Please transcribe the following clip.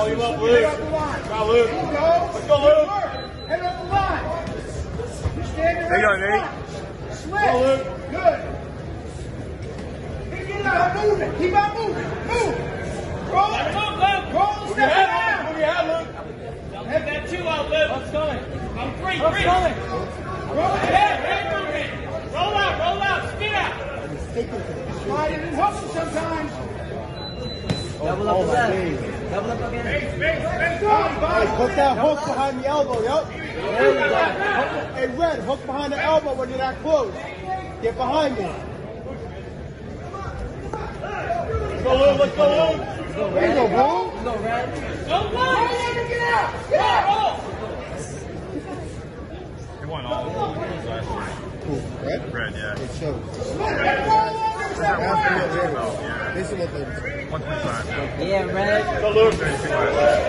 Call him up, Luke. Go, Luke. Let's go, Luke. Head up the line. You stand there. There you go, Nate. Switch. Go, Luke. Good. Keep on moving. Keep on moving. Move. Roll it. Roll and step it out. Move your head, Luke. Have that two out, Luke. Let's go. I'm three. Roll it. Roll out, spin out. Slide it and hook him sometimes. Double up the left. Double up again. Hey, Put that hook behind the elbow, yup. There you go. Hey, Red, hook behind the elbow when you're that close. Get behind me. Let's go, Luke. Let's go, Luke. There you go, bro. Let's go, Red. Go, Luke. get out. Get out. He won all of those last year. Cool. Red? Red, yeah. It shows. Yeah. This is what they 125. Yeah, Red. Go, Luke.